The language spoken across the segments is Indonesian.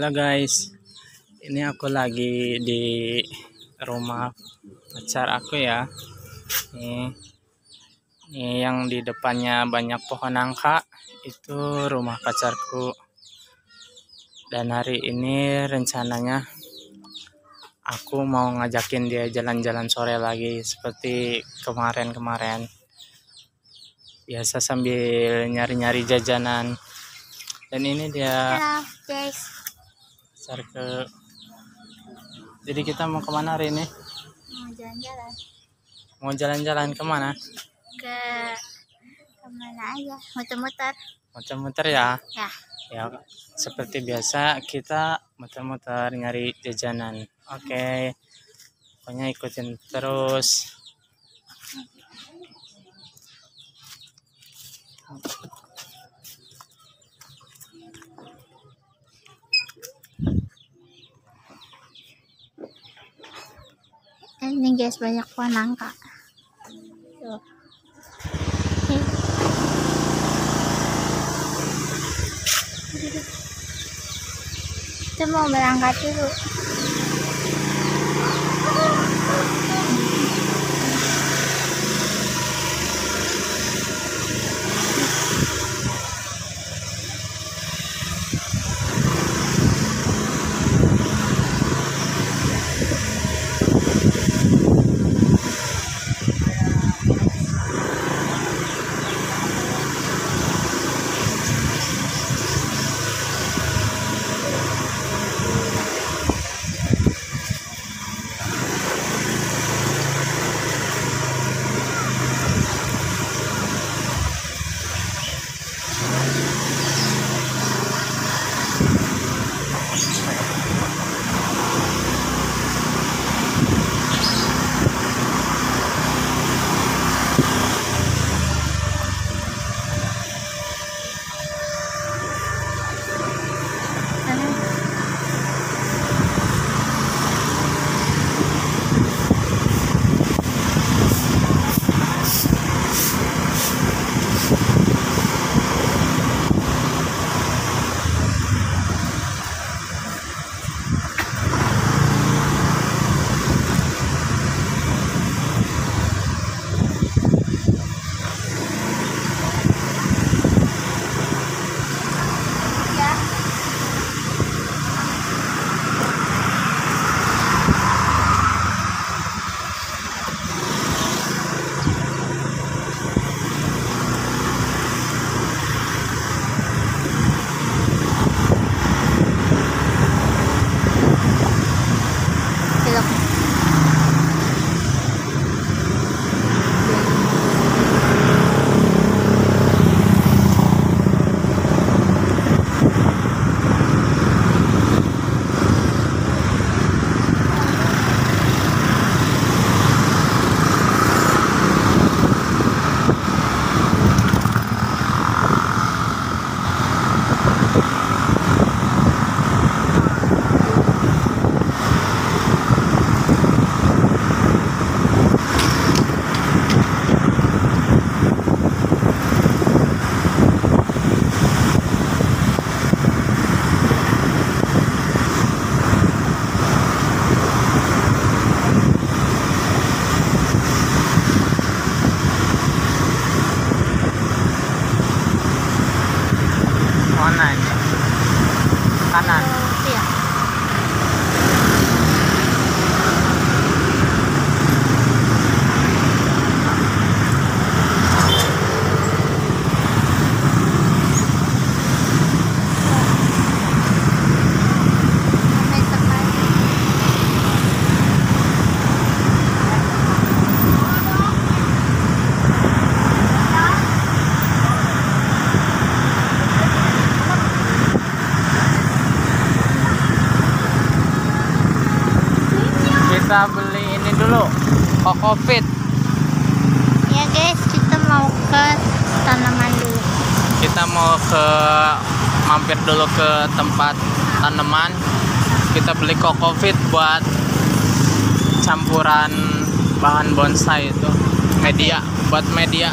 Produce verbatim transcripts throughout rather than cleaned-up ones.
Halo guys, ini aku lagi di rumah pacar aku ya. Ini, ini yang di depannya banyak pohon nangka, itu rumah pacarku. Dan hari ini rencananya aku mau ngajakin dia jalan-jalan sore lagi seperti kemarin-kemarin. Biasa sambil nyari-nyari jajanan. Dan ini dia. Halo guys. Ke jadi kita mau kemana hari ini? Mau jalan-jalan. Mau jalan-jalan kemana? Ke kemana aja? Muter-muter. Muter-muter ya? Ya. Ya, seperti biasa kita muter-muter nyari jajanan. Oke, pokoknya ikutin terus. Ini guys, banyak pohon nangka. Tuh. Kita mau berangkat dulu. Kanan. Iya. Kita beli ini dulu, kokopit. Ya guys, kita mau ke tanaman dulu. Kita mau ke mampir dulu ke tempat tanaman. Kita beli kokopit buat campuran bahan bonsai itu, media buat media.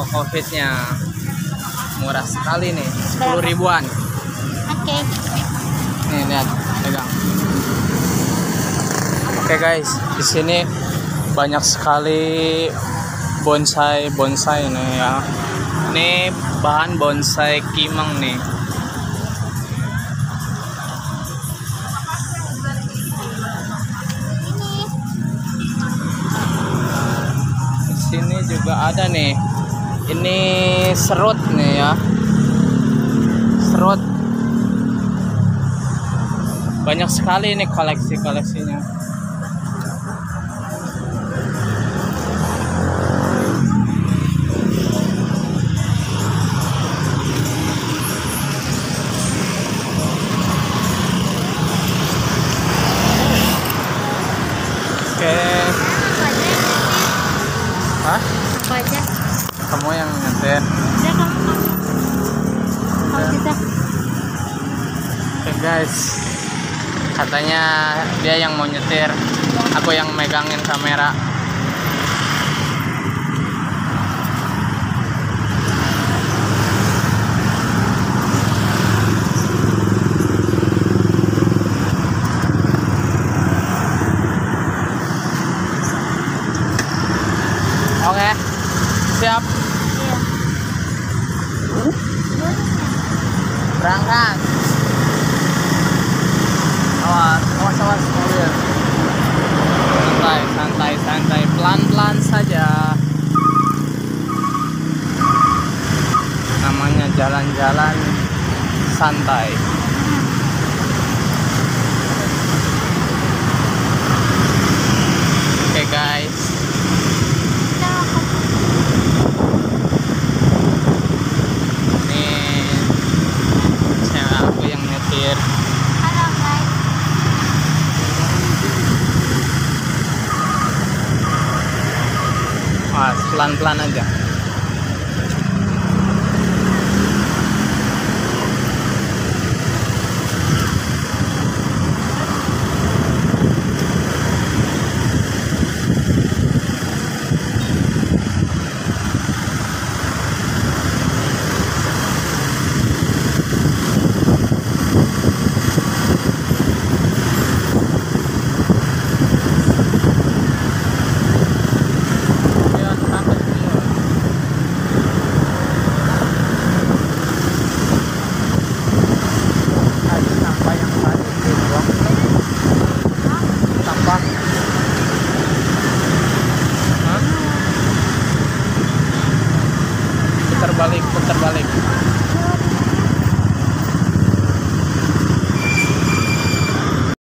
Covidnya murah sekali nih, sepuluh ribuan. Oke. Nih lihat, pegang. Oke guys, di sini banyak sekali bonsai bonsai nih ya. Ini bahan bonsai kimeng nih. Di sini juga ada nih. Ini serut nih ya. Serut. Banyak sekali nih koleksi-koleksinya. Oke. Hah? Aku aja. Kamu yang nyetir. Udah kamu kamu. Kamu bisa. Oke guys, katanya dia yang mau nyetir, aku yang megangin kamera. Oke, siap. Iya. Berangkat. Awas, awas, awas mobil. Santai, santai, santai, pelan-pelan saja. Namanya jalan-jalan santai. Oke guys. Nih, cewek aku yang nyetir. Halo guys. Awas, pelan-pelan aja.